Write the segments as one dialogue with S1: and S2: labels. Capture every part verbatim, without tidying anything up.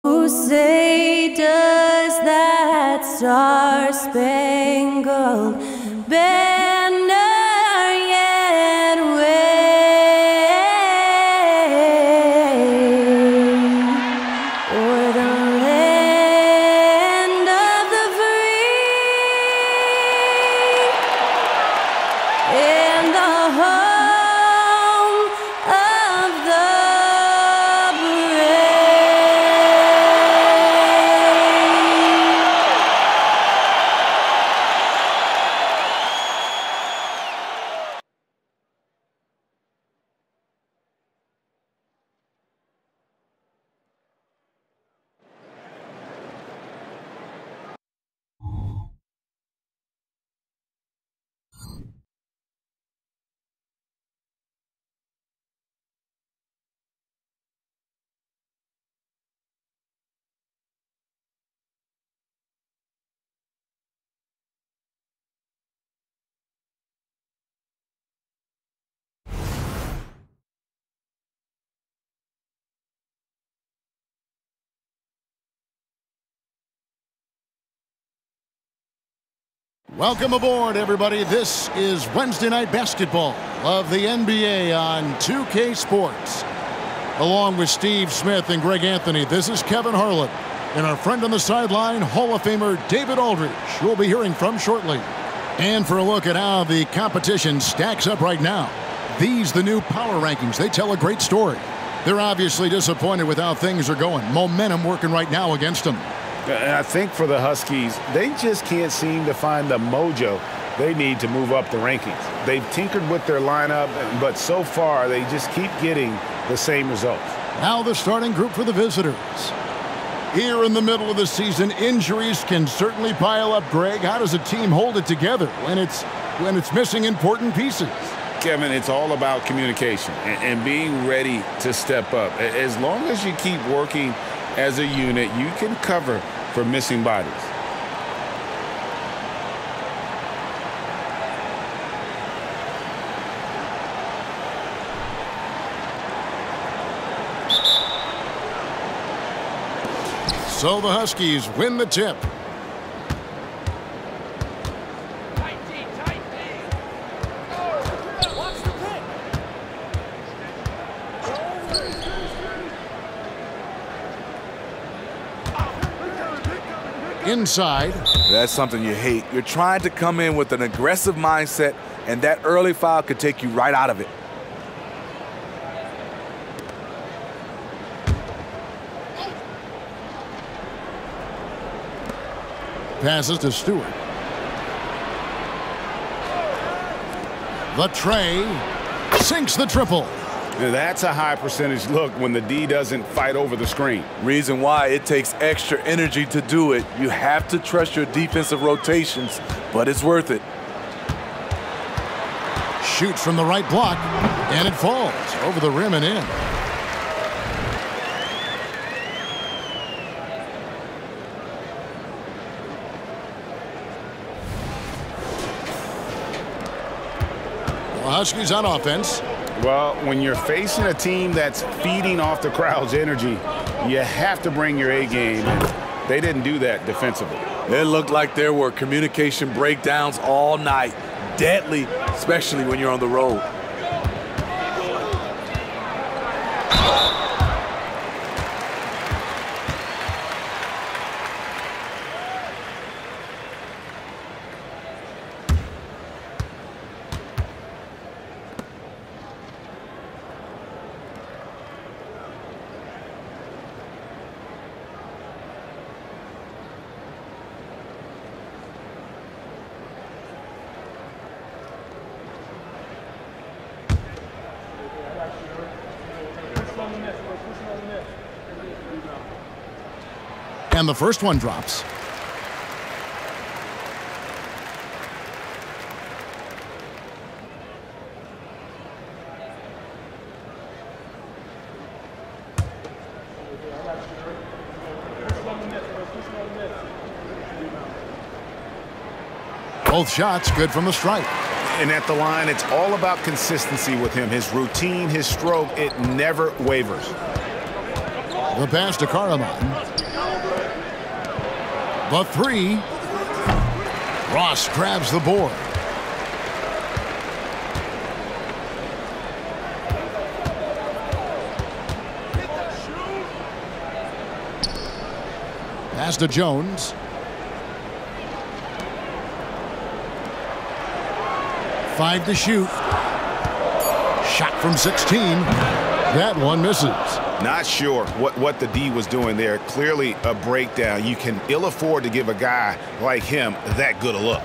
S1: Who say does that star-spangled banner yet wave o'er the land of the free and the home of the
S2: Welcome aboard, everybody. This is Wednesday Night Basketball of the N B A on two K Sports. Along with Steve Smith and Greg Anthony, this is Kevin Harlan. And our friend on the sideline, Hall of Famer David Aldridge, who we'll be hearing from shortly. And for a look at how the competition stacks up right now, these, the new power rankings, they tell a great story. They're obviously disappointed with how things are going. Momentum working right now against them.
S3: And I think for the Huskies, they just can't seem to find the mojo they need to move up the rankings. They've tinkered with their lineup, but so far they just keep getting the same results.
S2: Now the starting group for the visitors. Here in the middle of the season, injuries can certainly pile up. Greg, how does a team hold it together when it's when it's missing important pieces?
S3: Kevin, it's all about communication and, and being ready to step up. As long as you keep working as a unit, you can cover for missing bodies.
S2: So the Huskies win the tip. Inside.
S4: That's something you hate. You're trying to come in with an aggressive mindset, and that early foul could take you right out of it.
S2: Passes to Stewart. The tray sinks the triple.
S3: That's a high percentage look when the D doesn't fight over the screen.
S4: Reason why it takes extra energy to do it. You have to trust your defensive rotations, but it's worth it.
S2: Shoots from the right block, and it falls over the rim and in. The Huskies on offense.
S3: Well, when you're facing a team that's feeding off the crowd's energy, you have to bring your A game, and they didn't do that defensively.
S4: It looked like there were communication breakdowns all night. Deadly, especially when you're on the road.
S2: And the first one drops. Both shots good from the stripe.
S3: And at the line, it's all about consistency with him. His routine, his stroke, it never wavers.
S2: The pass to Karaman. The three. Ross grabs the board. Pass to Jones. Five to shoot. Shot from sixteen. That one misses.
S3: Not sure what, what the D was doing there. Clearly a breakdown. You can ill afford to give a guy like him that good a look.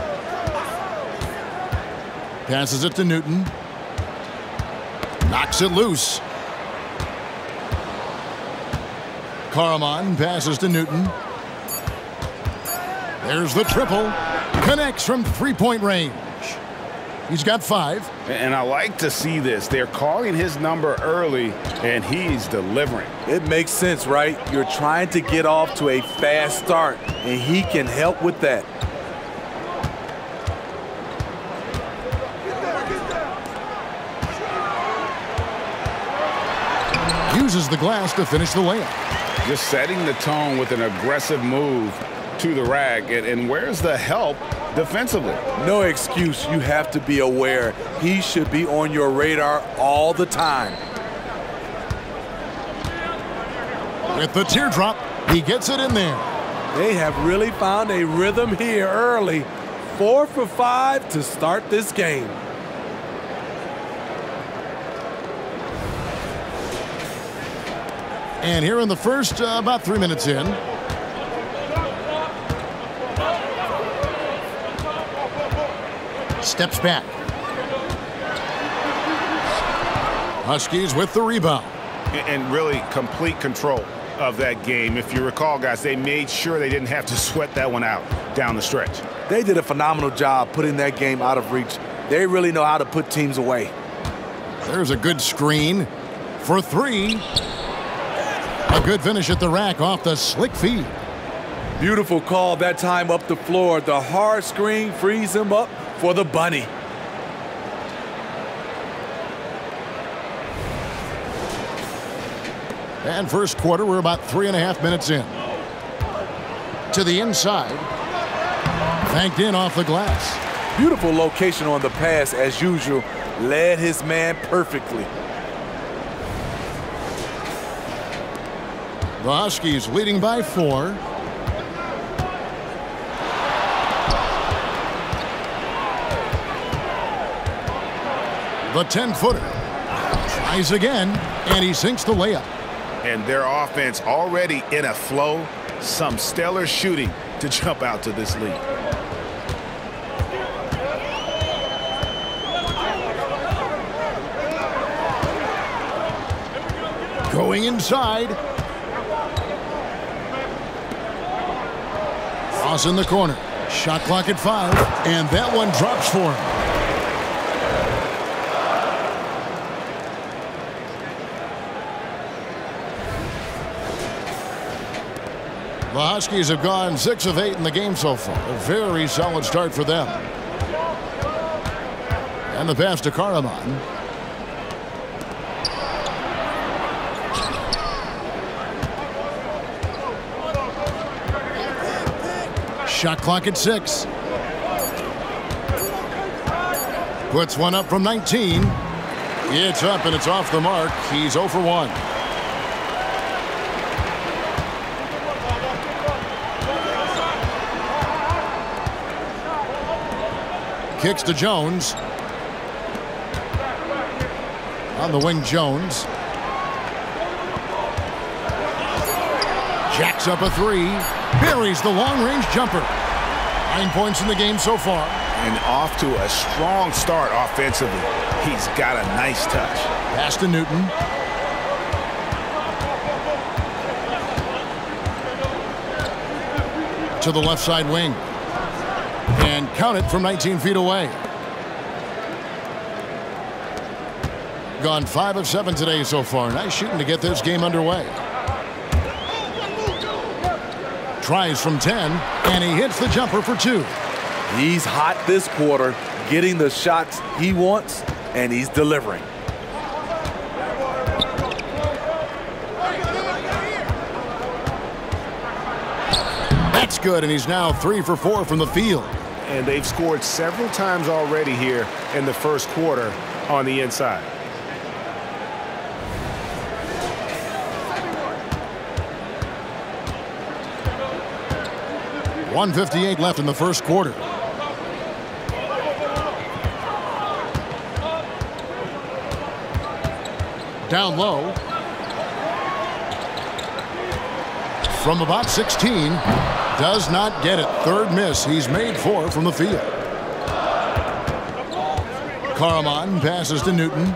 S2: Passes it to Newton. Knocks it loose. Karaman passes to Newton. There's the triple. Connects from three-point range. He's got five.
S3: And I like to see this. They're calling his number early, and he's delivering.
S4: It makes sense, right? You're trying to get off to a fast start, and he can help with that.
S2: Uses the glass to finish the layup.
S3: Just setting the tone with an aggressive move to the rack. And, and where's the help defensively?
S4: No excuse. You have to be aware. He should be on your radar all the time.
S2: With the teardrop, he gets it in there.
S4: They have really found a rhythm here early. Four for five to start this game.
S2: And here in the first, uh, about three minutes in. Steps back. Huskies with the rebound.
S3: And really complete control of that game. If you recall, guys, they made sure they didn't have to sweat that one out down the stretch.
S4: They did a phenomenal job putting that game out of reach. They really know how to put teams away.
S2: There's a good screen for three. A good finish at the rack off the slick feed.
S4: Beautiful call that time up the floor. The hard screen frees him up for the bunny.
S2: And first quarter, we're about three and a half minutes in. To the inside. Banked in off the glass.
S4: Beautiful location on the pass as usual. Led his man perfectly.
S2: The Huskies leading by four. The ten-footer tries again, and he sinks the layup.
S3: And their offense already in a flow. Some stellar shooting to jump out to this lead.
S2: Going inside. Ross in the corner. Shot clock at five, and that one drops for him. The Huskies have gone six of eight in the game so far. A very solid start for them. And the pass to Karaman. Shot clock at six. Puts one up from nineteen. It's up and it's off the mark. He's zero for one. Kicks to Jones. On the wing, Jones. Jacks up a three. Buries the long-range jumper. Nine points in the game so far.
S3: And off to a strong start offensively. He's got a nice touch.
S2: Pass to Newton. To the left side wing. And count it from nineteen feet away. Gone five of seven today so far. Nice shooting to get this game underway. Tries from ten, and he hits the jumper for two.
S4: He's hot this quarter, getting the shots he wants, and he's delivering.
S2: That's good, and he's now three for four from the field.
S3: And they've scored several times already here in the first quarter on the inside.
S2: one fifty-eight left in the first quarter. Down low. From about sixteen. Does not get it. Third miss. He's made four from the field. Karaman passes to Newton.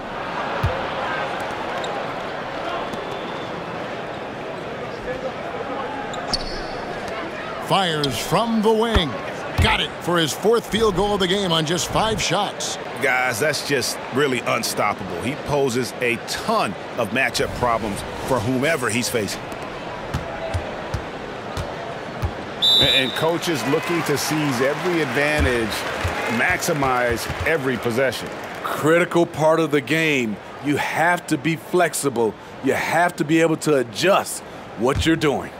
S2: Fires from the wing. Got it for his fourth field goal of the game on just five shots.
S3: Guys, that's just really unstoppable. He poses a ton of matchup problems for whomever he's facing. And coaches looking to seize every advantage, maximize every possession.
S4: Critical part of the game. You have to be flexible. You have to be able to adjust what you're doing.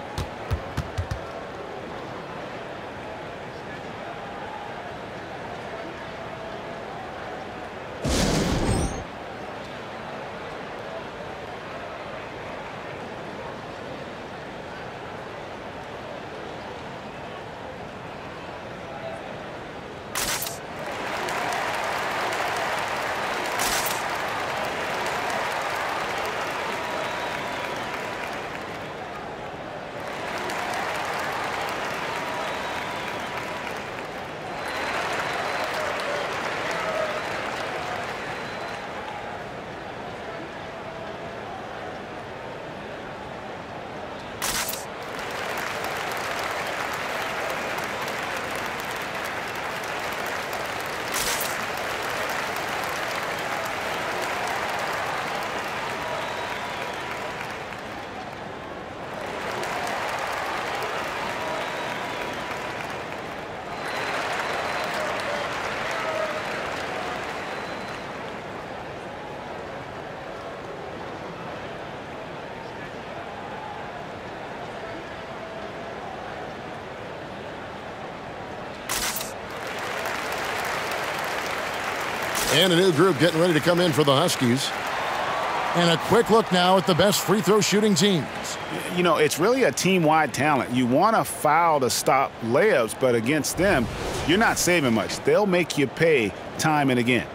S2: And a new group getting ready to come in for the Huskies. And a quick look now at the best free throw shooting teams.
S3: You know, it's really a team-wide talent. You want to foul to stop layups, but against them, you're not saving much. They'll make you pay time and again.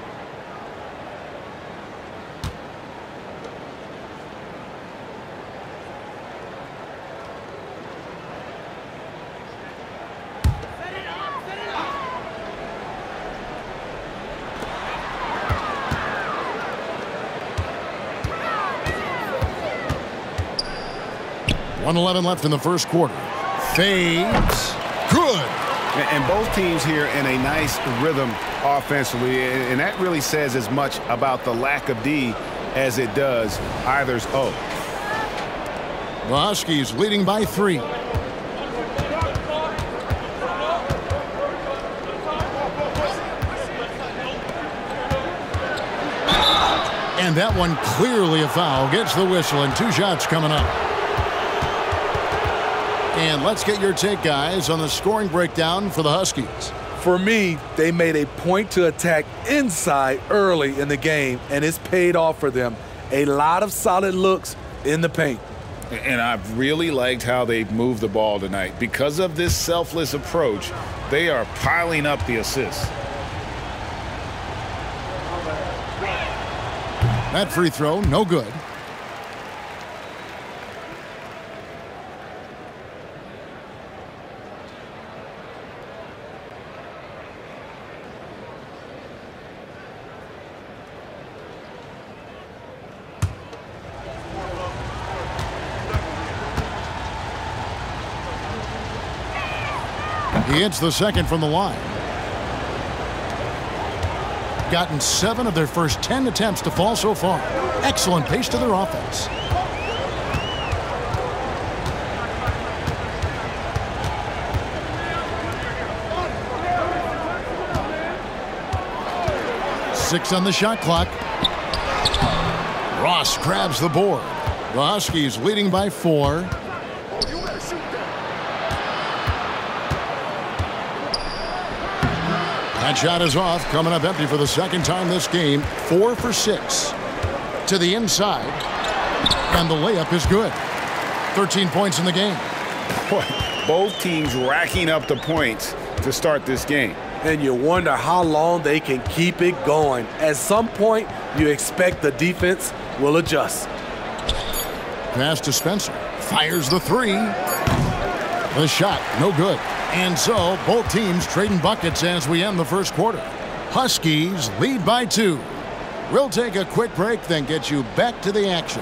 S2: one eleven left in the first quarter. Fades. Good.
S3: And both teams here in a nice rhythm offensively, and that really says as much about the lack of D as it does either's O.
S2: The Huskies leading by three. And that one clearly a foul. Gets the whistle, and two shots coming up. And let's get your take, guys, on the scoring breakdown for the Huskies.
S4: For me, they made a point to attack inside early in the game, and it's paid off for them. A lot of solid looks in the paint.
S3: And I've really liked how they've moved the ball tonight. Because of this selfless approach, they are piling up the assists.
S2: That free throw, no good. He hits the second from the line. Gotten seven of their first ten attempts to fall so far. Excellent pace to their offense. Six on the shot clock. Ross grabs the board. The Huskies leading by four. That shot is off, coming up empty for the second time this game. Four for six. To the inside. And the layup is good. thirteen points in the game.
S3: Boy, both teams racking up the points to start this game.
S4: And you wonder how long they can keep it going. At some point, you expect the defense will adjust.
S2: Pass to Spencer. Fires the three. The shot, no good. And so, both teams trading buckets as we end the first quarter. Huskies lead by two. We'll take a quick break, then get you back to the action.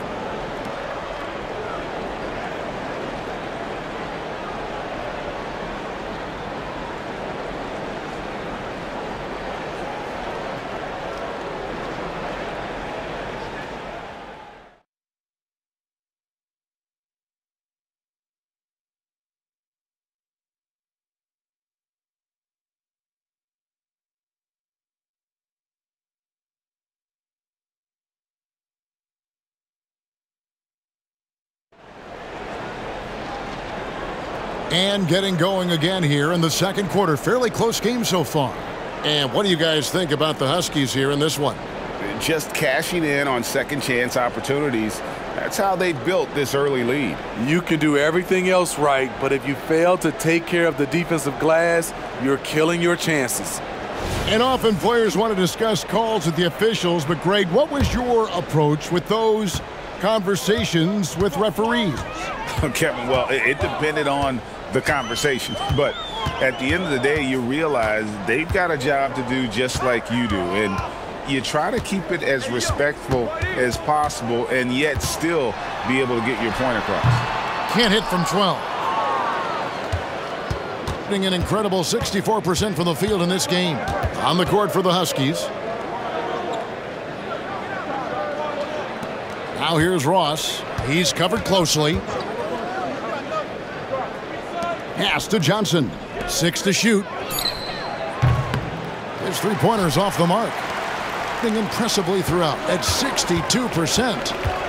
S2: And getting going again here in the second quarter. Fairly close game so far. And what do you guys think about the Huskies here in this one?
S3: Just cashing in on second chance opportunities. That's how they built this early lead.
S4: You can do everything else right, but if you fail to take care of the defensive glass, you're killing your chances.
S2: And often players want to discuss calls with the officials, but Greg, what was your approach with those conversations with referees?
S3: Kevin, well, it, it depended on the conversation, but at the end of the day, you realize they've got a job to do just like you do, and you try to keep it as respectful as possible and yet still be able to get your point across.
S2: Can't hit from twelve. Hitting an incredible sixty-four percent from the field in this game. On the court for the Huskies. Now here's Ross. He's covered closely. Pass to Johnson. Six to shoot. His three-pointer's off the mark. Hitting impressively throughout at sixty-two percent.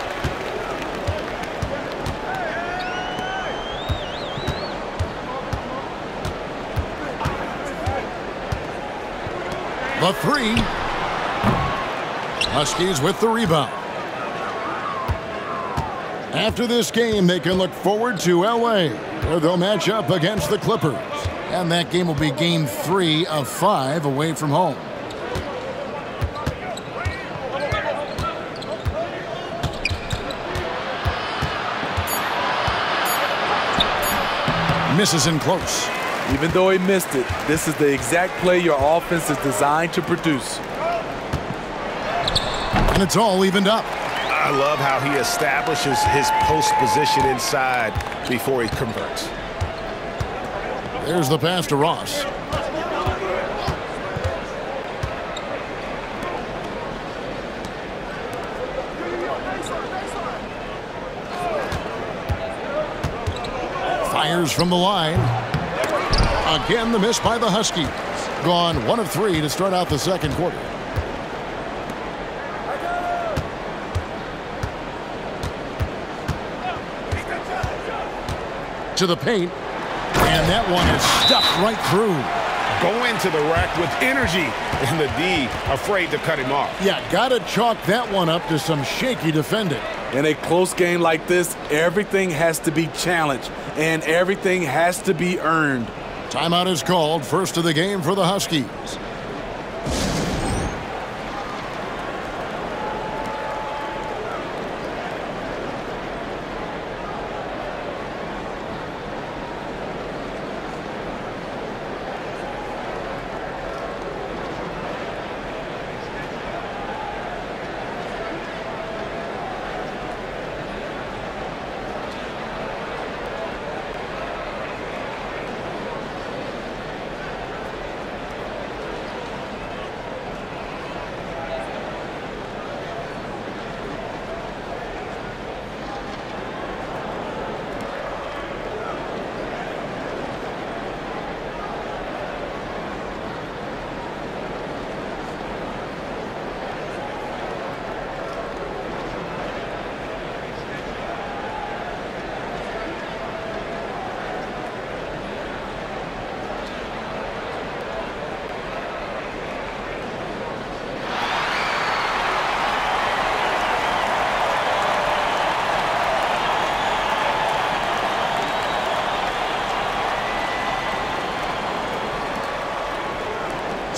S2: The three. Huskies with the rebound. After this game, they can look forward to L A, where they'll match up against the Clippers. And that game will be game three of five away from home. Misses in close.
S4: Even though he missed it, this is the exact play your offense is designed to produce.
S2: And it's all evened up.
S3: I love how he establishes his post position inside before he converts.
S2: There's the pass to Ross. Fires from the line. Again, the miss by the Huskies. Gone one of three to start out the second quarter. To the paint, and that one is stuffed right through.
S3: Going to the rack with energy, and the D afraid to cut him off.
S2: Yeah, gotta chalk that one up to some shaky defending.
S4: In a close game like this, everything has to be challenged, and everything has to be earned.
S2: Timeout is called. First of the game for the Huskies.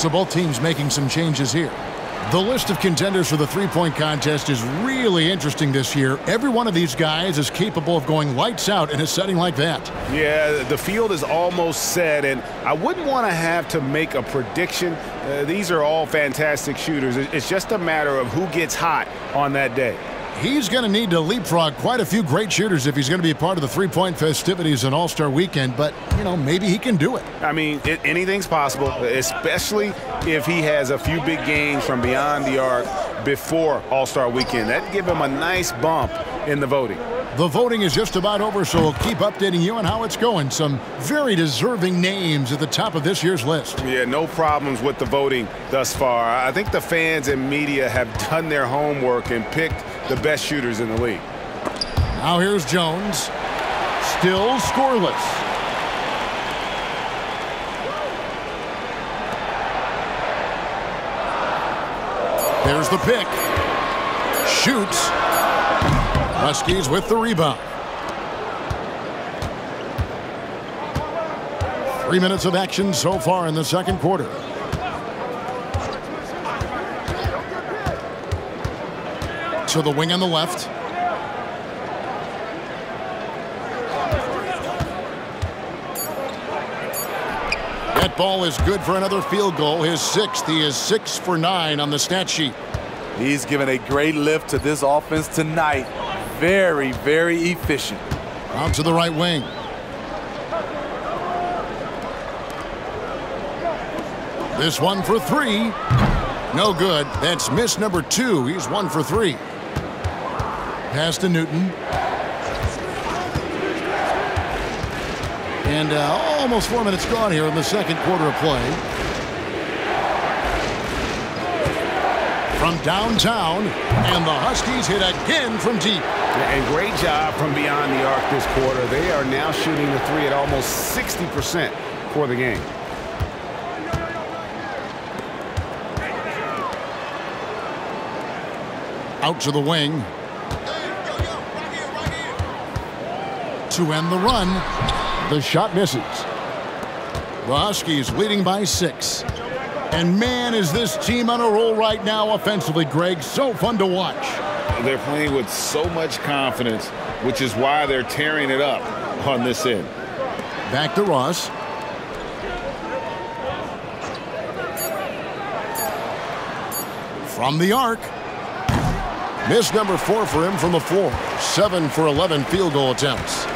S2: So both teams making some changes here. The list of contenders for the three-point contest is really interesting this year. Every one of these guys is capable of going lights out in a setting like that.
S3: Yeah, the field is almost set, and I wouldn't want to have to make a prediction. Uh, these are all fantastic shooters. It's just a matter of who gets hot on that day.
S2: He's going to need to leapfrog quite a few great shooters if he's going to be a part of the three-point festivities on All-Star Weekend, but, you know, maybe he can do it.
S3: I mean, it, anything's possible, especially if he has a few big games from beyond the arc before All-Star Weekend. That'd give him a nice bump in the voting.
S2: The voting is just about over, so we'll keep updating you on how it's going. Some very deserving names at the top of this year's list.
S3: Yeah, no problems with the voting thus far. I think the fans and media have done their homework and picked the best shooters in the league.
S2: Now here's Jones. Still scoreless. There's the pick. Shoots. Huskies with the rebound. Three minutes of action so far in the second quarter. To the wing on the left. That ball is good for another field goal. His sixth. He is six for nine on the stat sheet.
S4: He's given a great lift to this offense tonight. Very, very efficient.
S2: Out to the right wing. This one for three. No good. That's miss number two. He's one for three. Pass to Newton. And uh, almost four minutes gone here in the second quarter of play. From downtown, and the Huskies hit again from deep.
S3: And great job from beyond the arc this quarter. They are now shooting the three at almost sixty percent for the game.
S2: Out to the wing. To end the run. The shot misses. The Huskies leading by six. And man, is this team on a roll right now offensively, Greg. So fun to watch.
S3: They're playing with so much confidence, which is why they're tearing it up on this end.
S2: Back to Ross. From the arc. Miss number four for him from the floor. Seven for eleven field goal attempts.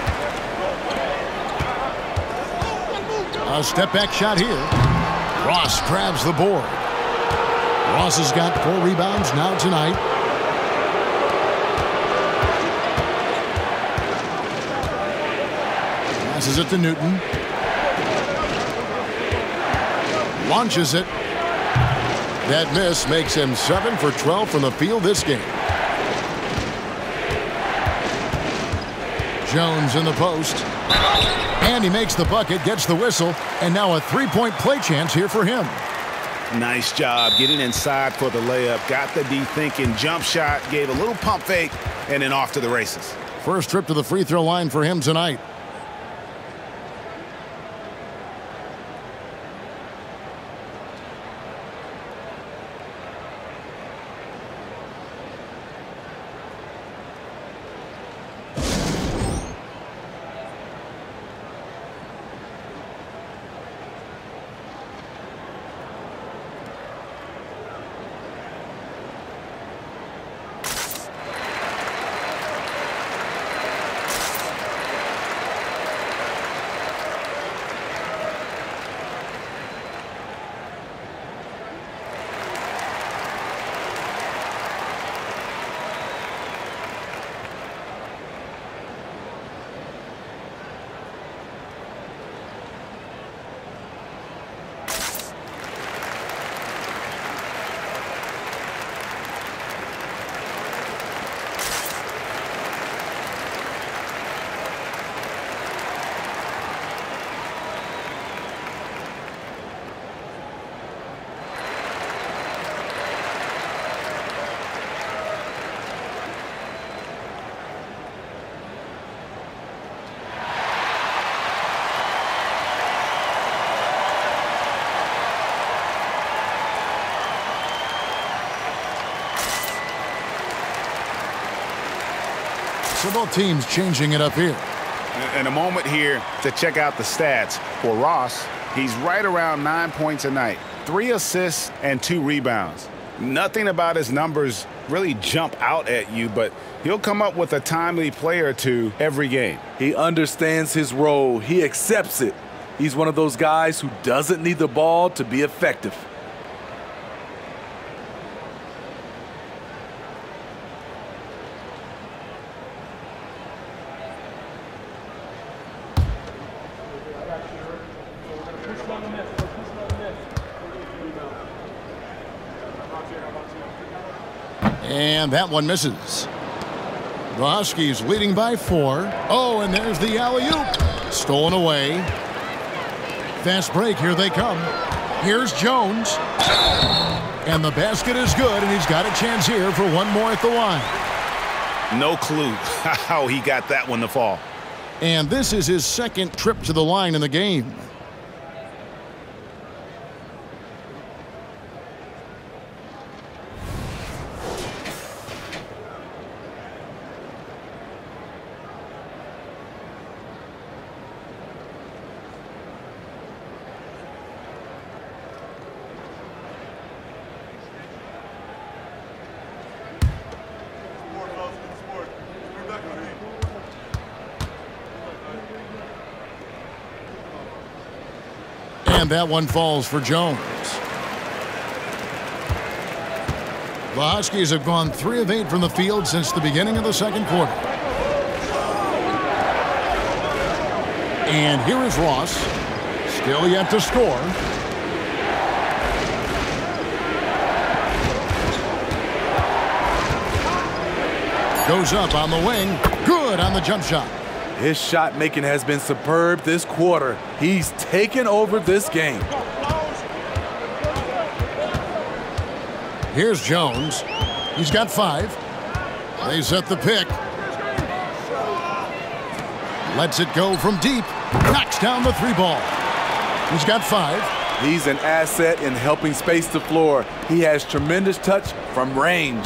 S2: A step back shot here. Ross grabs the board. Ross has got four rebounds now tonight. Passes it to Newton. Launches it. That miss makes him seven for twelve from the field this game. Jones in the post. And he makes the bucket, gets the whistle, and now a three-point play chance here for him.
S3: Nice job getting inside for the layup. Got the D thinking jump shot, gave a little pump fake, and then off to the races.
S2: First trip to the free throw line for him tonight. So both teams changing it up here.
S3: And a moment here to check out the stats. For Ross, he's right around nine points a night, three assists and two rebounds. Nothing about his numbers really jump out at you, but he'll come up with a timely play or two every game.
S4: He understands his role. He accepts it. He's one of those guys who doesn't need the ball to be effective.
S2: And that one misses. The Huskies leading by four. Oh, and there's the alley-oop. Stolen away. Fast break. Here they come. Here's Jones. And the basket is good, and he's got a chance here for one more at the line.
S3: No clue how he got that one to fall.
S2: And this is his second trip to the line in the game. And that one falls for Jones. The Huskies have gone three of eight from the field since the beginning of the second quarter. And here is Ross. Still yet to score. Goes up on the wing. Good on the jump shot.
S4: His shot making has been superb this quarter. He's taken over this game.
S2: Here's Jones. He's got five. They set the pick. Lets it go from deep. Knocks down the three ball. He's got five.
S4: He's an asset in helping space the floor. He has tremendous touch from range.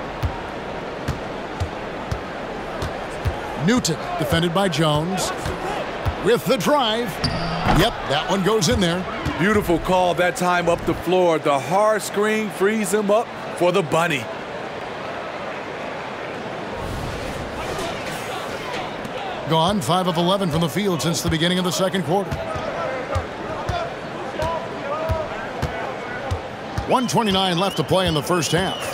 S2: Newton, defended by Jones. With the drive. Yep, that one goes in there.
S4: Beautiful call that time up the floor. The hard screen frees him up for the bunny.
S2: Gone five of eleven from the field since the beginning of the second quarter. one twenty-nine left to play in the first half.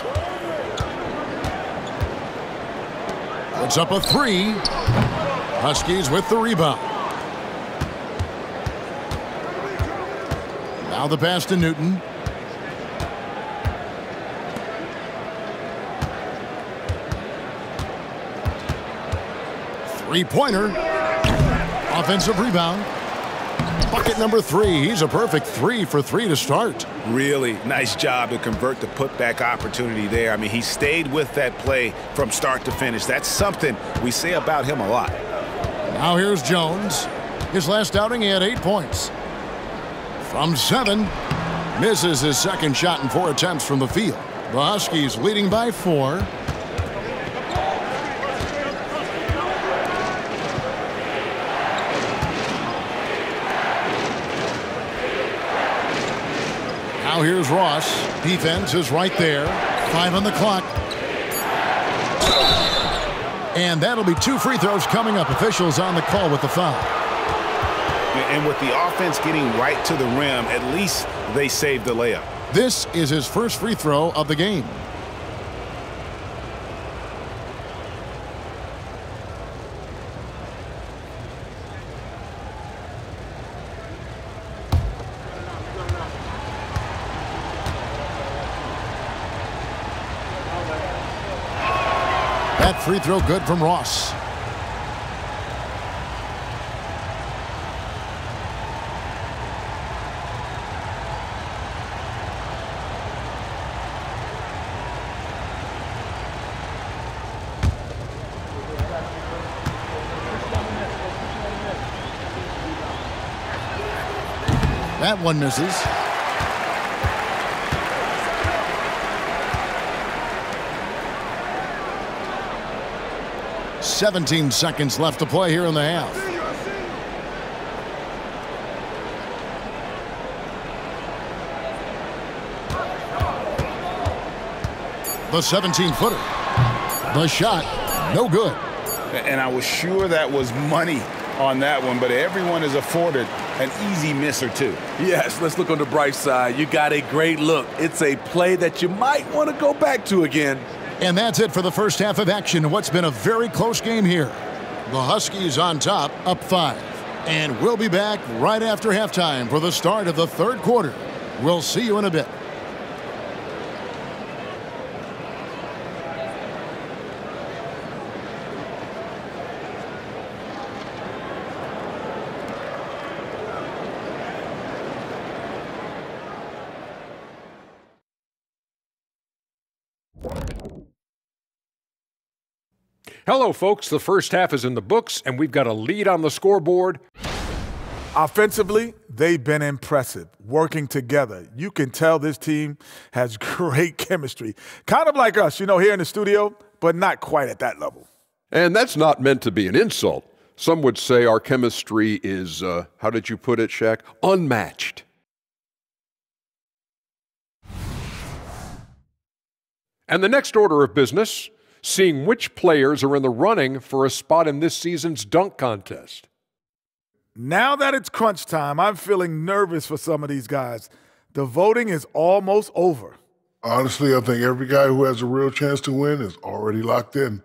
S2: Puts up a three. Huskies with the rebound. Now the pass to Newton. Three-pointer. Offensive rebound. Bucket number three. He's a perfect three for three to start.
S3: Really nice job to convert the putback opportunity there. I mean, he stayed with that play from start to finish. That's something we say about him a lot.
S2: Now here's Jones. His last outing, he had eight points. From seven, misses his second shot in four attempts from the field. The Huskies leading by four. Now here's Ross. Defense is right there. Five on the clock. And that'll be two free throws coming up. Officials on the call with the foul.
S3: And with the offense getting right to the rim, at least they saved the layup.
S2: This is his first free throw of the game. That free throw good from Ross. That one misses. seventeen seconds left to play here in the half. The seventeen-footer. The shot, no good.
S3: And I was sure that was money on that one, but everyone is afforded an easy miss or two.
S4: Yes, let's look on the bright side. You got a great look. It's a play that you might want to go back to again.
S2: And that's it for the first half of action. What's been a very close game here. The Huskies on top, up five. And we'll be back right after halftime for the start of the third quarter. We'll see you in a bit.
S5: Hello, folks. The first half is in the books, and we've got a lead on the scoreboard.
S6: Offensively, they've been impressive, working together. You can tell this team has great chemistry. Kind of like us, you know, here in the studio, but not quite at that level.
S5: And that's not meant to be an insult. Some would say our chemistry is, uh, how did you put it, Shaq? Unmatched. And the next order of business, seeing which players are in the running for a spot in this season's dunk contest.
S6: Now that it's crunch time, I'm feeling nervous for some of these guys. The voting is almost over.
S7: Honestly, I think every guy who has a real chance to win is already locked in.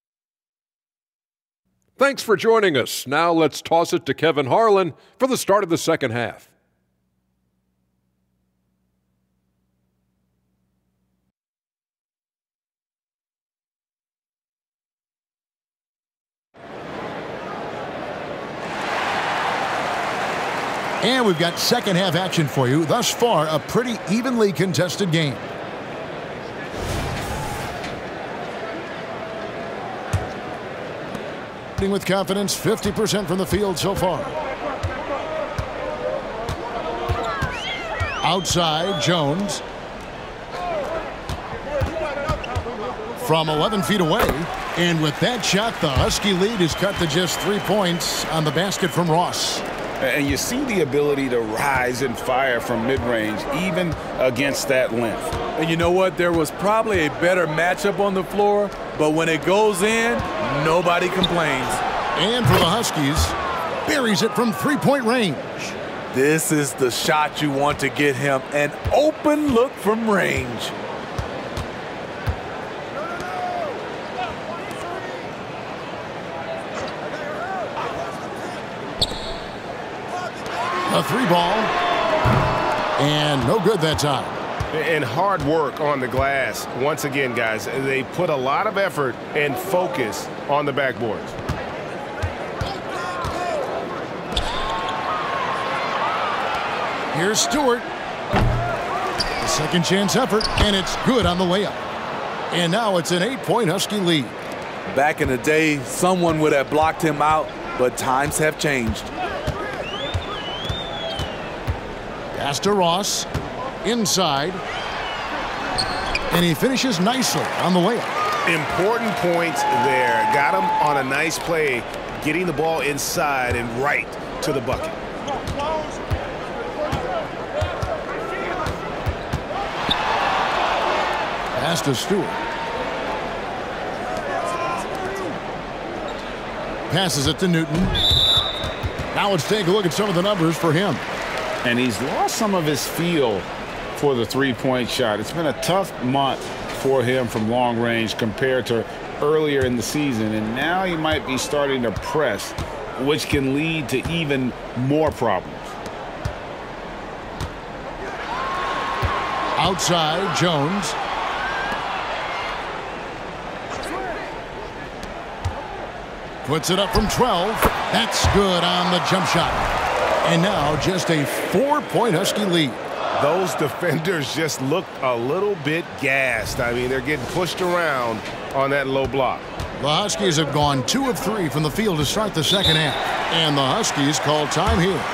S5: Thanks for joining us. Now let's toss it to Kevin Harlan for the start of the second half.
S2: And we've got second half action for you. Thus far, a pretty evenly contested game. With confidence, fifty percent from the field so far. Outside, Jones. From eleven feet away. And with that shot, the Husky lead is cut to just three points on the basket from Ross.
S3: And you see the ability to rise and fire from mid-range, even against that length.
S4: And you know what? There was probably a better matchup on the floor, but when it goes in, nobody complains.
S2: And for the Huskies, buries it from three-point range.
S4: This is the shot you want to get him, an open look from range.
S2: A three ball, and no good that time.
S8: And hard work on the glass. Once again, guys, they put a lot of effort and focus on the backboards.
S2: Here's Stewart. A second chance effort, and it's good on the layup. And now it's an eight-point Husky lead.
S4: Back in the day, someone would have blocked him out, but times have changed.
S2: Pass to Ross, inside, and he finishes nicely on the layup.
S8: Important points there. Got him on a nice play, getting the ball inside and right to the bucket.
S2: Pass to Stewart. Passes it to Newton. Now let's take a look at some of the numbers for him.
S3: And he's lost some of his feel for the three-point shot. It's been a tough month for him from long range compared to earlier in the season. And now he might be starting to press, which can lead to even more problems.
S2: Outside, Jones. Puts it up from twelve. That's good on the jump shot. And now just a four-point Husky lead.
S8: Those defenders just looked a little bit gassed. I mean, they're getting pushed around on that low block.
S2: The Huskies have gone two of three from the field to start the second half. And the Huskies call time here.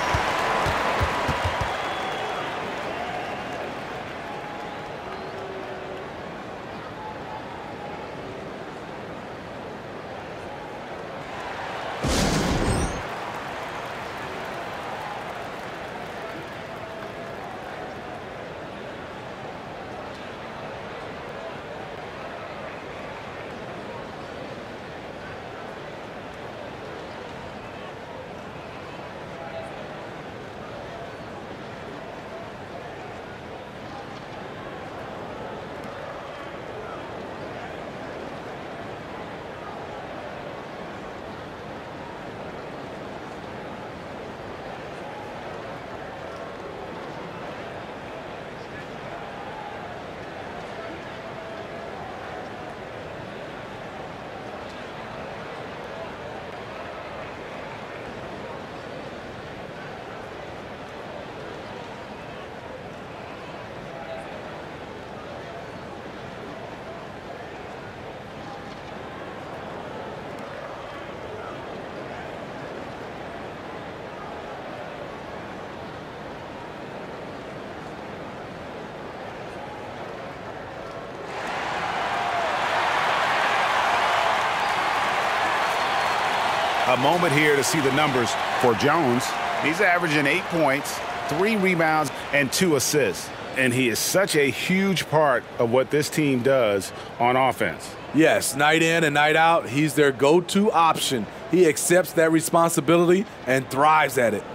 S3: A moment here to see the numbers for Jones. He's averaging eight points, three rebounds, and two assists. And he is such a huge part of what this team does on offense.
S4: Yes, night in and night out, he's their go-to option. He accepts that responsibility and thrives at it.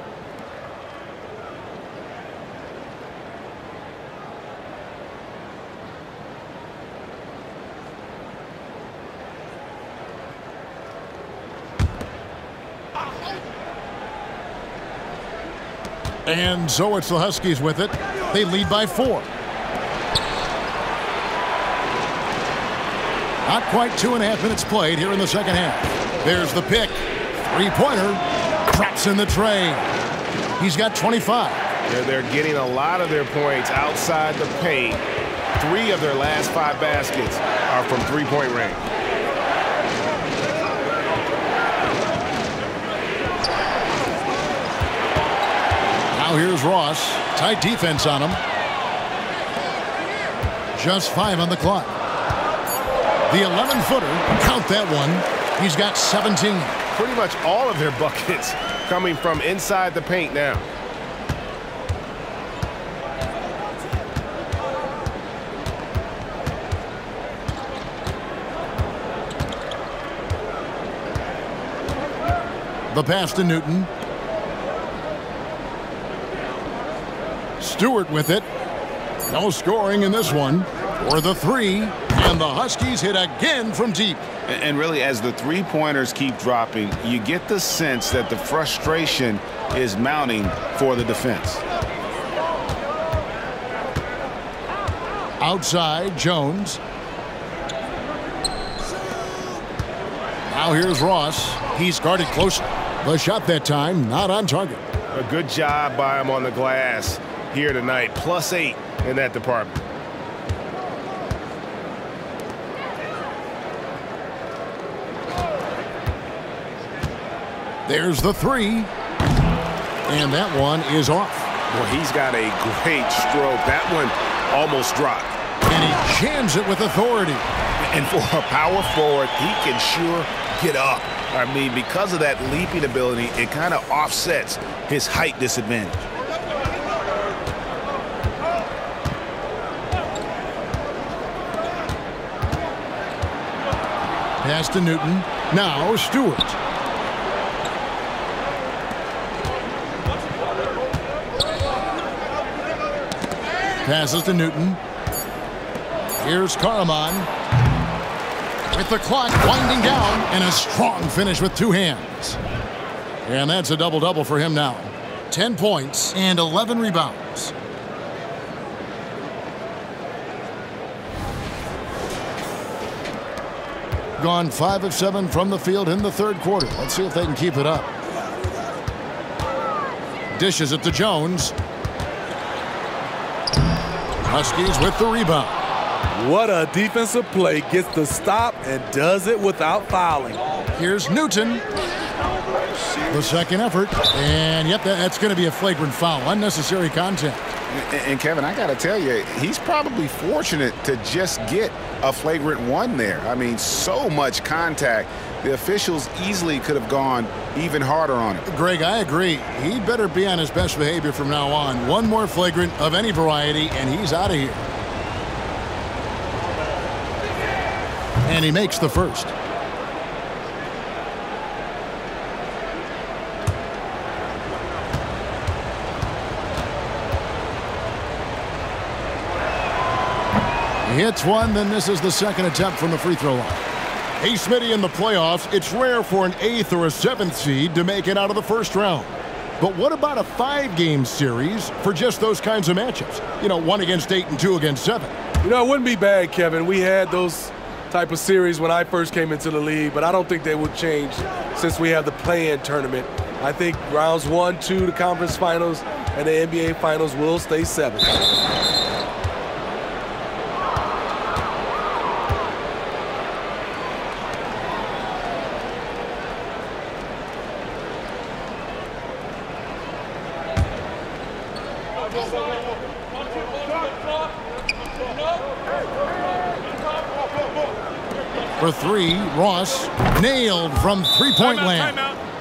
S2: And so it's the Huskies with it. They lead by four. Not quite two and a half minutes played here in the second half. There's the pick. Three-pointer. Drops in the tray. He's got twenty-five.
S8: They're, they're getting a lot of their points outside the paint. Three of their last five baskets are from three-point range.
S2: Now here's Ross. Tight defense on him. Just five on the clock. The eleven-footer, count that one. He's got seventeen.
S8: Pretty much all of their buckets coming from inside the paint now.
S2: The pass to Newton. Stewart with it. No scoring in this one. For the three, and the Huskies hit again from deep.
S3: And really, as the three-pointers keep dropping, you get the sense that the frustration is mounting for the defense.
S2: Outside, Jones. Now here's Ross. He's guarded closely. The shot that time, not on target.
S8: A good job by him on the glass here tonight. Plus eight in that department.
S2: There's the three. And that one is off.
S8: Well, he's got a great stroke. That one almost dropped.
S2: And he jams it with authority.
S8: And for a power forward, he can sure get up. I mean, because of that leaping ability, it kind of offsets his height disadvantage.
S2: Pass to Newton. Now Stewart. Passes to Newton. Here's Karaman. With the clock winding down, and a strong finish with two hands. And that's a double-double for him now. ten points and eleven rebounds. Gone five of seven from the field in the third quarter. Let's see if they can keep it up. Dishes it to Jones. Huskies with the rebound.
S4: What a defensive play. Gets the stop and does it without fouling.
S2: Here's Newton. The second effort. And, yep, that's going to be a flagrant foul. Unnecessary contact.
S3: And, Kevin, I got to tell you, he's probably fortunate to just get a flagrant one there. I mean, so much contact. The officials easily could have gone even harder on it.
S2: Greg, I agree. He better be on his best behavior from now on. One more flagrant of any variety, and he's out of here. And he makes the first. He hits one, then this is the second attempt from the free throw line. Hey, Smitty, in the playoffs, it's rare for an eighth or a seventh seed to make it out of the first round. But what about a five-game series for just those kinds of matchups? You know, one against eight and two against seven.
S4: You know, it wouldn't be bad, Kevin. We had those type of series when I first came into the league, but I don't think they would change since we have the play-in tournament. I think rounds one, two, the conference finals, and the N B A finals will stay seven.
S2: For three, Ross nailed from three-point land.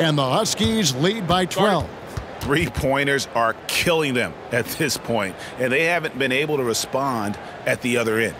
S2: And the Huskies lead by twelve.
S8: Three-pointers are killing them at this point, and they haven't been able to respond at the other end.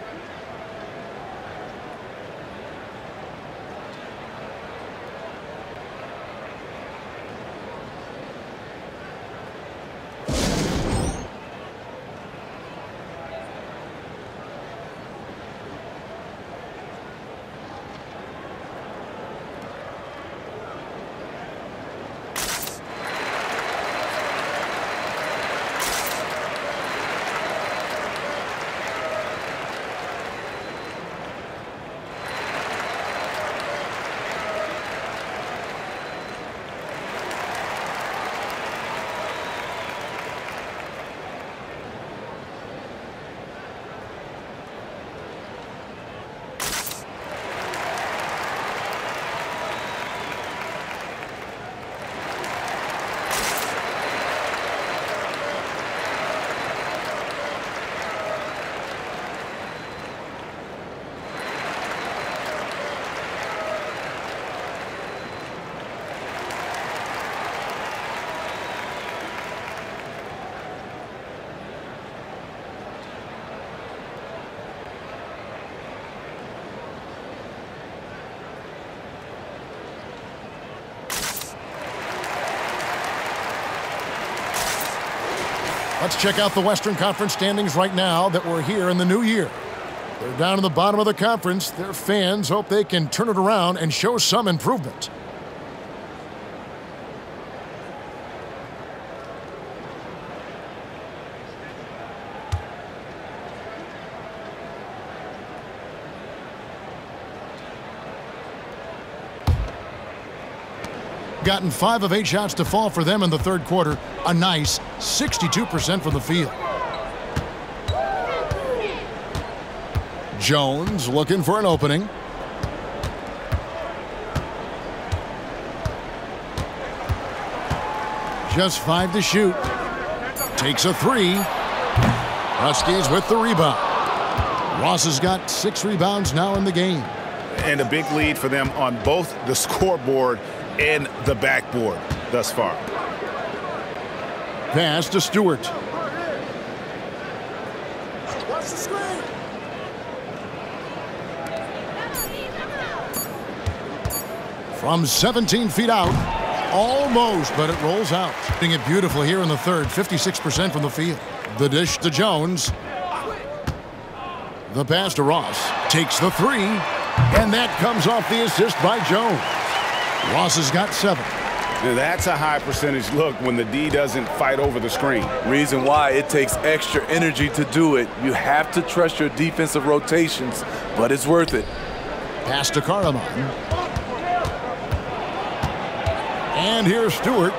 S2: Let's check out the Western Conference standings right now that we're here in the new year. They're down in the bottom of the conference. Their fans hope they can turn it around and show some improvement. Gotten five of eight shots to fall for them in the third quarter. A nice sixty-two percent from the field. Jones looking for an opening. Just five to shoot. Takes a three. Huskies with the rebound. Ross has got six rebounds now in the game.
S8: And a big lead for them on both the scoreboard and the backboard thus far.
S2: Pass to Stewart. From seventeen feet out. Almost, but it rolls out. Hitting it beautifully here in the third. fifty-six percent from the field. The dish to Jones. The pass to Ross. Takes the three. And that comes off the assist by Jones. Ross has got seven.
S3: Now that's a high percentage look when the D doesn't fight over the screen.
S6: Reason why it takes extra energy to do it. You have to trust your defensive rotations, but it's worth it.
S2: Pass to Karaman. And here's Stewart.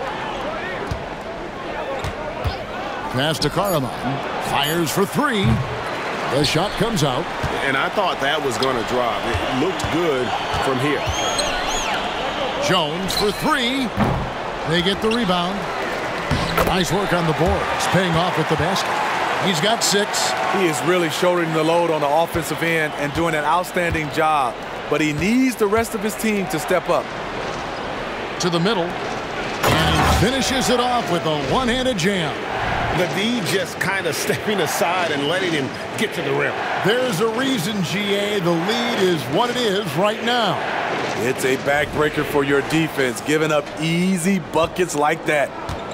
S2: Pass to Karaman. Fires for three. The shot comes out.
S3: And I thought that was going to drop. It looked good from here.
S2: Jones for three. They get the rebound. Nice work on the boards, paying off with the basket. He's got six.
S6: He is really shouldering the load on the offensive end and doing an outstanding job. But he needs the rest of his team to step up.
S2: To the middle. And finishes it off with a one-handed jam.
S3: The D just kind of stepping aside and letting him get to the rim.
S2: There's a reason, G A. The lead is what it is right now.
S6: It's a backbreaker for your defense, giving up easy buckets like that.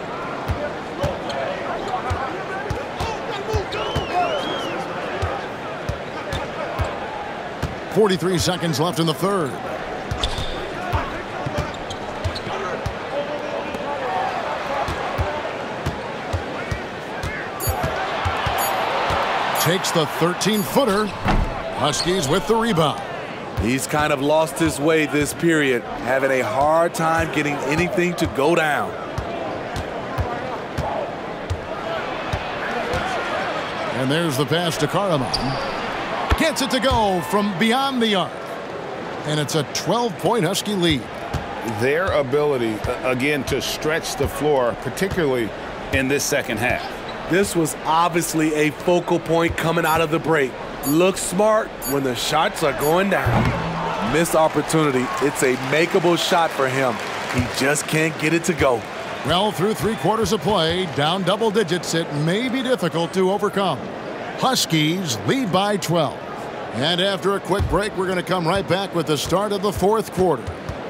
S2: forty-three seconds left in the third. Takes the thirteen-footer. Huskies with the rebound.
S6: He's kind of lost his way this period, having a hard time getting anything to go down.
S2: And there's the pass to Karaman. Gets it to go from beyond the arc. And it's a twelve-point Husky lead.
S3: Their ability, again, to stretch the floor, particularly in this second half.
S6: This was obviously a focal point coming out of the break. Look smart when the shots are going down. Missed opportunity. It's a makeable shot for him.
S4: He just can't get it to go.
S2: Well, through three quarters of play, down double digits, it may be difficult to overcome. Huskies lead by twelve. And after a quick break, we're going to come right back with the start of the fourth quarter.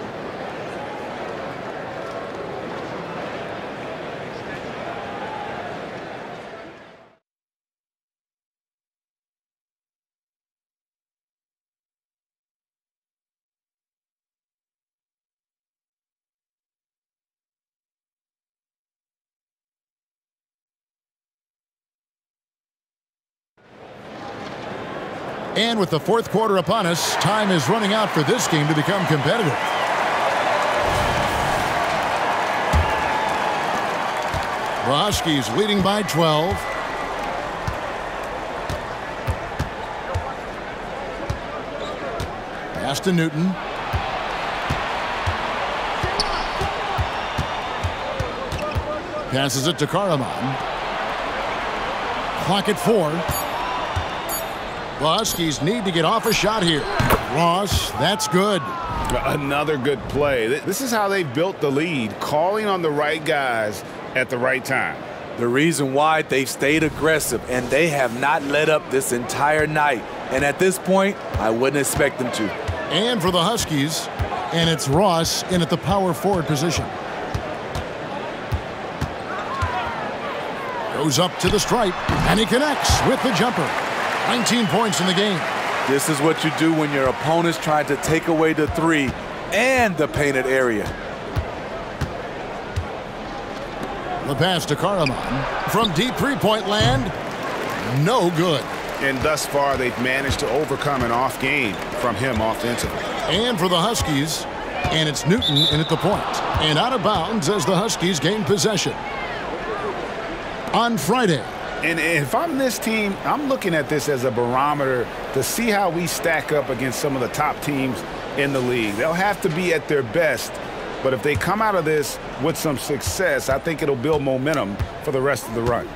S2: And with the fourth quarter upon us, time is running out for this game to become competitive. The Huskies leading by twelve. Pass to Newton. Passes it to Karaman. Clock at four. The Huskies need to get off a shot here. Ross, that's good.
S3: Another good play. This is how they built the lead, calling on the right guys at the right time.
S9: The reason why they've stayed aggressive, and they have not let up this entire night. And at this point, I wouldn't expect them to.
S2: And for the Huskies, and it's Ross in at the power forward position. Goes up to the stripe, and he connects with the jumper. nineteen points in the game.
S9: This is what you do when your opponent's trying to take away the three and the painted area.
S2: The pass to Karaman from deep three-point land. No good.
S3: And thus far, they've managed to overcome an off game from him offensively.
S2: And for the Huskies, and it's Newton in at the point. And out of bounds as the Huskies gain possession. On Friday.
S3: And if I'm this team, I'm looking at this as a barometer to see how we stack up against some of the top teams in the league. They'll have to be at their best, but if they come out of this with some success, I think it'll build momentum for the rest of the run.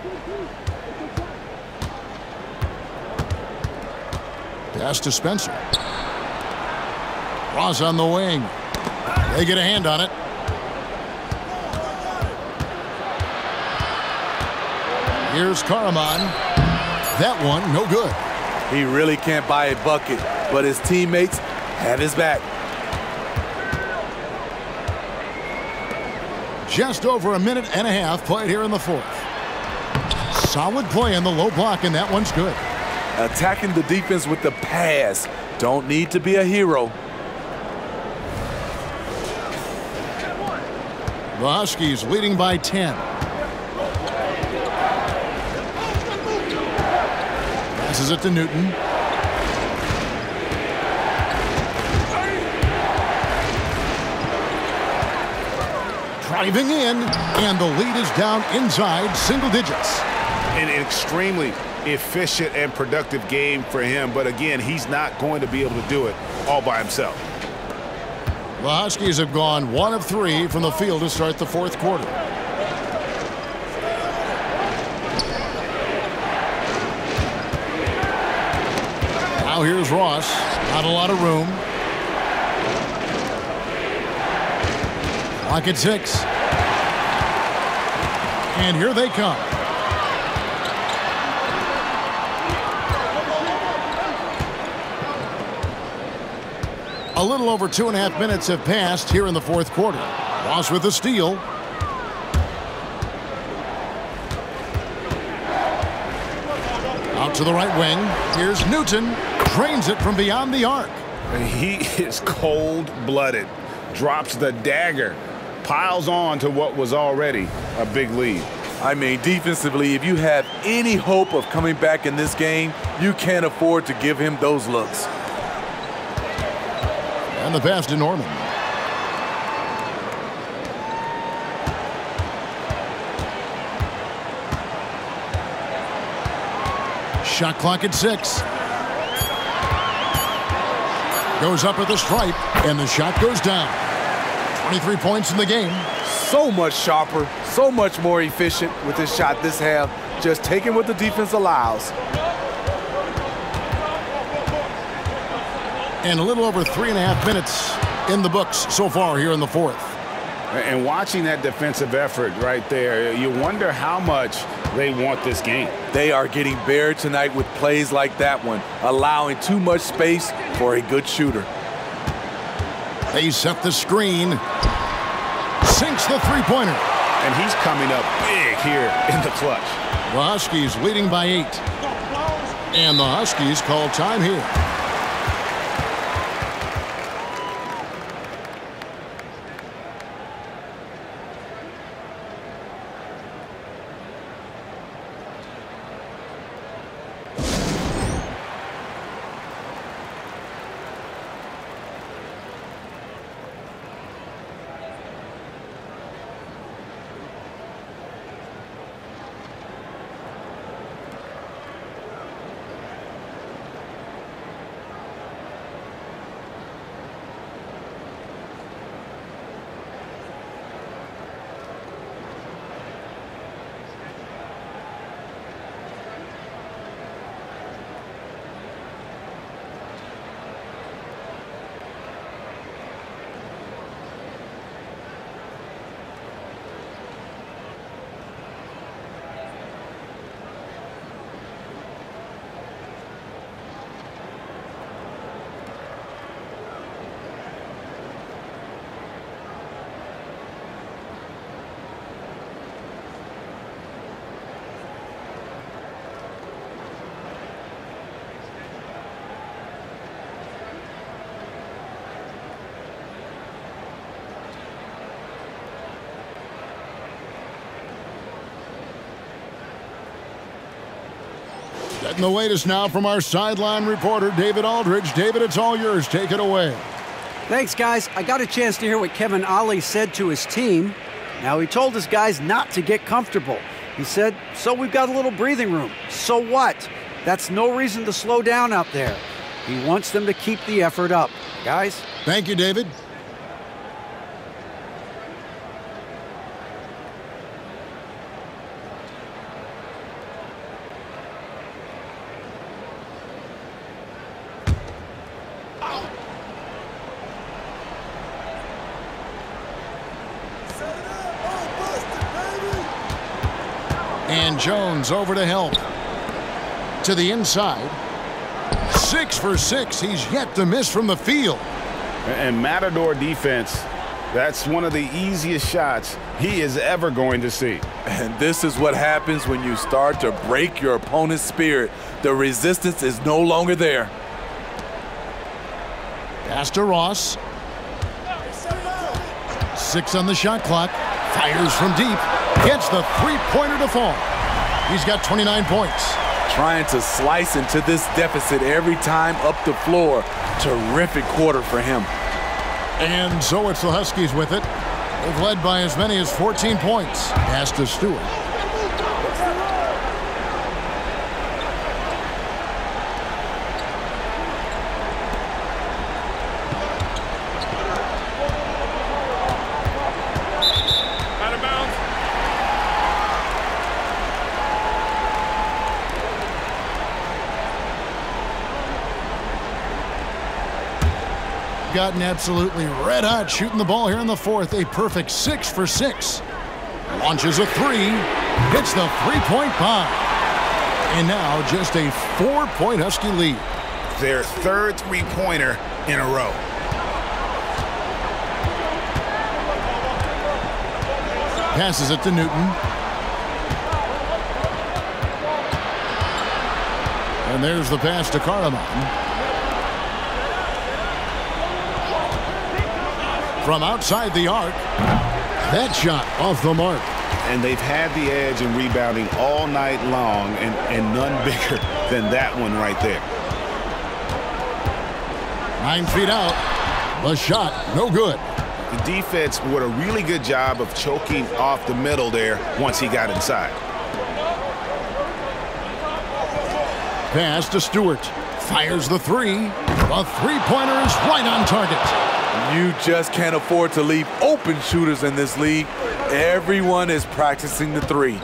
S2: Pass to Spencer. Ross on the wing. They get a hand on it. Here's Karaman. That one, no good.
S9: He really can't buy a bucket, but his teammates have his back.
S2: Just over a minute and a half played here in the fourth. Solid play in the low block, and that one's good.
S9: Attacking the defense with the pass. Don't need to be a hero.
S2: The Huskies leading by ten. Passes it to Newton. Driving in, and the lead is down inside single digits.
S3: An extremely efficient and productive game for him, but again, he's not going to be able to do it all by himself.
S2: The Huskies have gone one of three from the field to start the fourth quarter. Now here's Ross. Not a lot of room. Clock at six. And here they come. A little over two and a half minutes have passed here in the fourth quarter. Ross with a steal. Out to the right wing. Here's Newton. Drains it from beyond the arc.
S3: He is cold-blooded. Drops the dagger. Piles on to what was already a big lead.
S9: I mean, defensively, if you have any hope of coming back in this game, you can't afford to give him those looks.
S2: And the pass to Norman. Shot clock at six. Goes up at the stripe, and the shot goes down. twenty-three points in the game.
S9: So much sharper, so much more efficient with his shot this half. Just taking what the defense allows.
S2: And a little over three and a half minutes in the books so far here in the fourth.
S3: And watching that defensive effort right there, you wonder how much they want this game.
S9: They are getting buried tonight with plays like that one, allowing too much space for a good shooter.
S2: They set the screen. Sinks the three-pointer.
S3: And he's coming up big here in the clutch.
S2: The Huskies leading by eight. And the Huskies call time here. Getting the latest now from our sideline reporter, David Aldridge. David, it's all yours. Take it away.
S10: Thanks, guys. I got a chance to hear what Kevin Ollie said to his team. Now, he told his guys not to get comfortable. He said, so we've got a little breathing room. So what? That's no reason to slow down out there. He wants them to keep the effort up. Guys?
S2: Thank you, David. And Jones over to help. To the inside. Six for six. He's yet to miss from the field.
S3: And Matador defense, that's one of the easiest shots he is ever going to see.
S9: And this is what happens when you start to break your opponent's spirit. The resistance is no longer there.
S2: Pass to Ross. Six on the shot clock. Fires from deep. Gets the three-pointer to fall. He's got twenty-nine points.
S9: Trying to slice into this deficit every time up the floor. Terrific quarter for him.
S2: And so it's the Huskies with it. They've led by as many as fourteen points. Pass to Stewart. Gotten absolutely red hot shooting the ball here in the fourth. A perfect six for six. Launches a three. Hits the three-point bomb. And now just a four-point Husky lead.
S8: Their third three-pointer in a row.
S2: Passes it to Newton. And there's the pass to Karaman. From outside the arc, that shot off the mark.
S3: And they've had the edge in rebounding all night long, and, and none bigger than that one right there.
S2: Nine feet out. The shot, no good.
S3: The defense did a really good job of choking off the middle there once he got inside.
S2: Pass to Stewart. Fires the three. The three-pointer is right on target.
S9: You just can't afford to leave open shooters in this league. Everyone is practicing the three.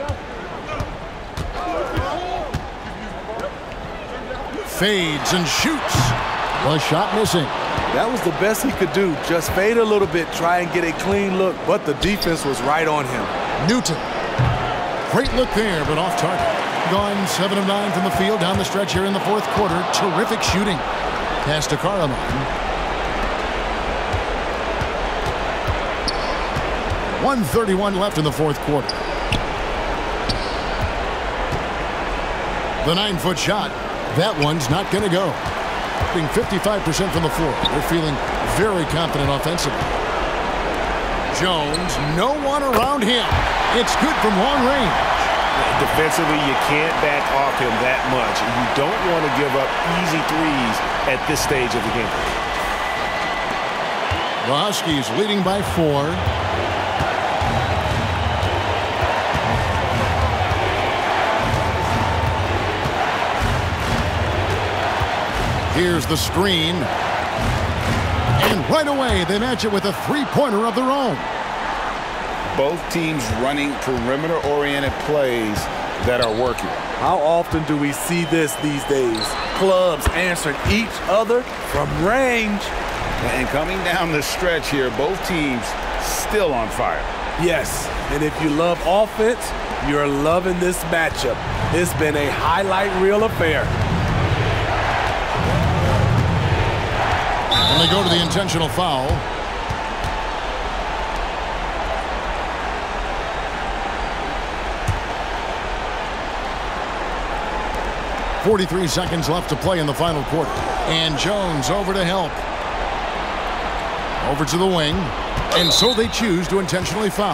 S2: Fades and shoots. The shot missing.
S9: That was the best he could do. Just fade a little bit, try and get a clean look, but the defense was right on him.
S2: Newton. Great look there, but off target. Gone seven of nine from the field down the stretch here in the fourth quarter. Terrific shooting. Pass to Karaman. one thirty-one left in the fourth quarter. The nine-foot shot. That one's not going to go. Being fifty-five percent from the floor. They're feeling very confident offensively. Jones, no one around him. It's good from long range.
S8: Defensively, you can't back off him that much. You don't want to give up easy threes at this stage of the game.
S2: The Huskies leading by four. Here's the screen. And right away, they match it with a three-pointer of their own.
S3: Both teams running perimeter-oriented plays that are working.
S9: How often do we see this these days? Clubs answering each other from range.
S3: And coming down the stretch here, both teams still on fire.
S9: Yes, and if you love offense, you're loving this matchup. It's been a highlight reel affair.
S2: And they go to the intentional foul. forty-three seconds left to play in the final quarter. And Jones over to help. Over to the wing. And so they choose to intentionally foul.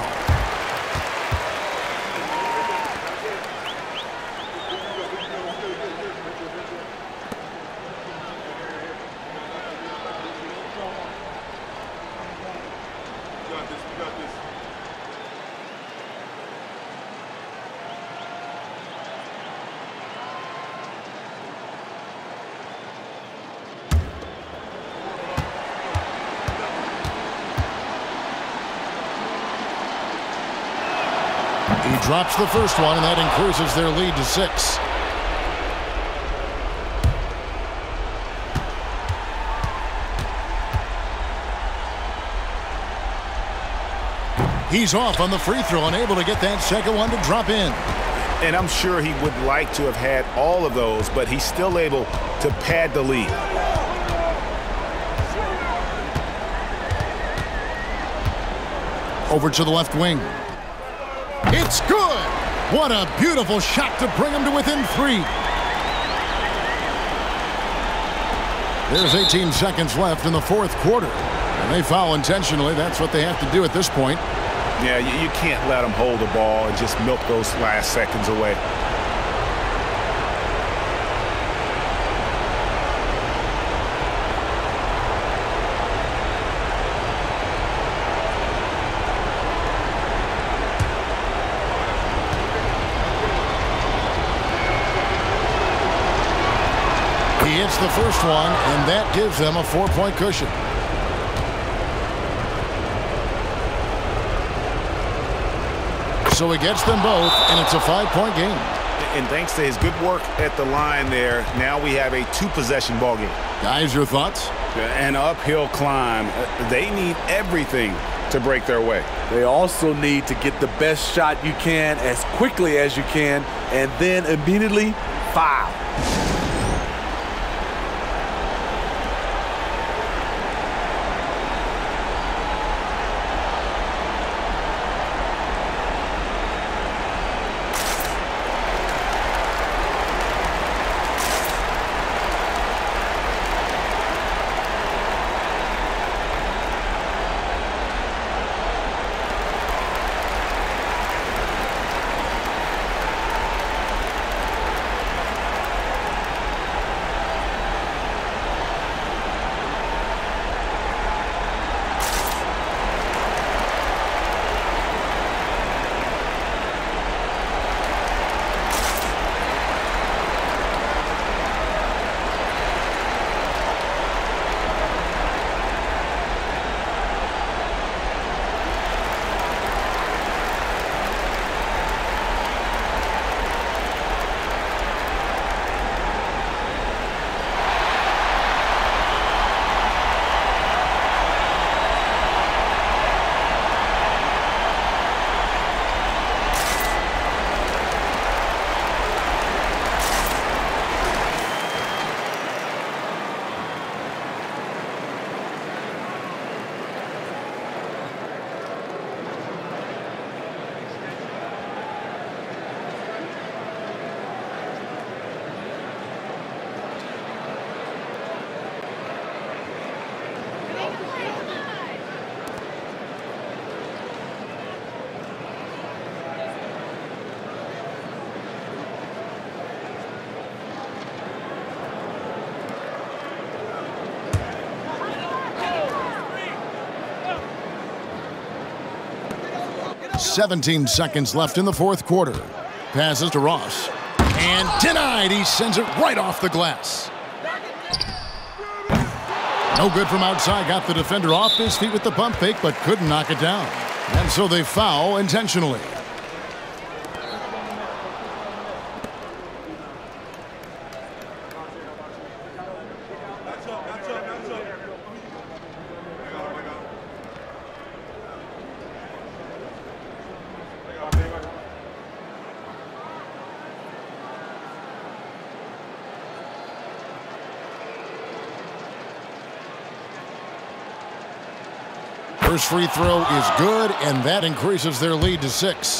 S2: He drops the first one, and that increases their lead to six. He's off on the free throw and able to get that second one to drop in.
S8: And I'm sure he would like to have had all of those, but he's still able to pad the lead.
S2: Over to the left wing. It's good! What a beautiful shot to bring him to within three. There's eighteen seconds left in the fourth quarter. And they foul intentionally. That's what they have to do at this point.
S8: Yeah, you, you can't let them hold the ball and just milk those last seconds away.
S2: He hits the first one, and that gives them a four-point cushion. So he gets them both, and it's a five-point game.
S8: And thanks to his good work at the line there, now we have a two-possession ball game.
S2: Guys, your thoughts?
S3: An uphill climb. They need everything to break their way.
S9: They also need to get the best shot you can as quickly as you can, and then immediately foul.
S2: seventeen seconds left in the fourth quarter. Passes to Ross. And denied. He sends it right off the glass. No good from outside. Got the defender off his feet with the pump fake, but couldn't knock it down. And so they foul intentionally. First free throw is good, and that increases their lead to six.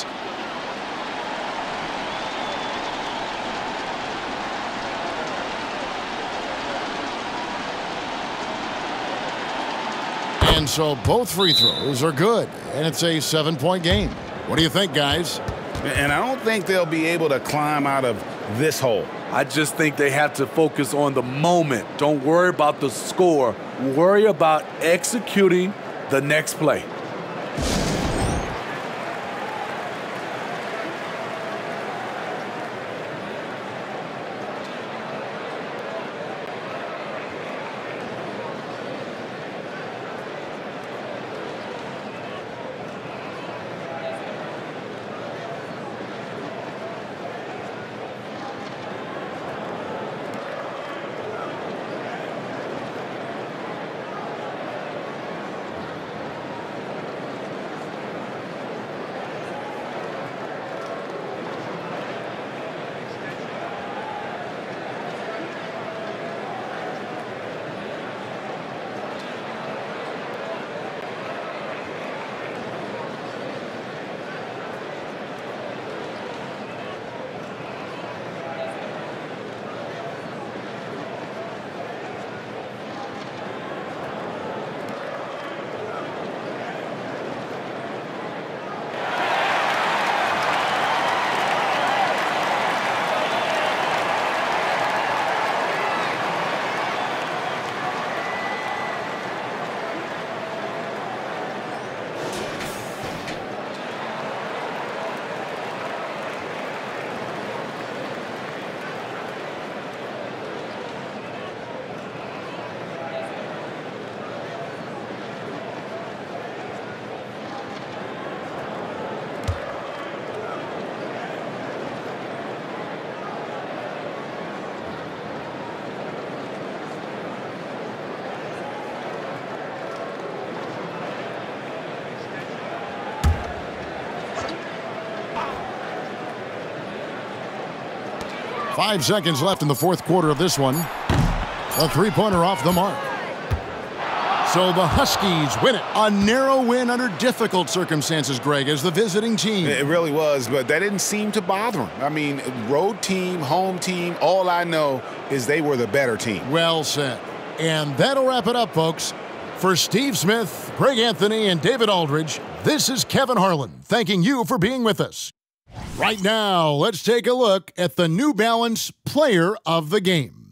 S2: And so both free throws are good, and it's a seven-point game. What do you think, guys?
S8: And I don't think they'll be able to climb out of this hole.
S9: I just think they have to focus on the moment. Don't worry about the score. Worry about executing the next play.
S2: Five seconds left in the fourth quarter of this one. A three-pointer off the mark. So the Huskies win it. A narrow win under difficult circumstances, Greg, as the visiting team.
S8: It really was, but that didn't seem to bother them. I mean, road team, home team, all I know is they were the better team.
S2: Well said. And that'll wrap it up, folks. For Steve Smith, Greg Anthony, and David Aldridge, this is Kevin Harlan thanking you for being with us. Right now, let's take a look at the New Balance Player of the Game.